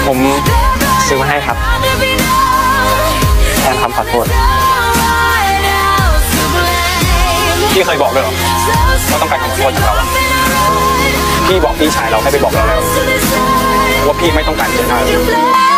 ผมซื้อมาให้ครับแทนคำขอโทษพี่เคยบอกด้วยหรอว่าต้องการคำขอโทษจากเราพี่บอกพี่ชายเราให้ไปบอกเราแล้วว่าพี่ไม่ต้องการเจอหน้า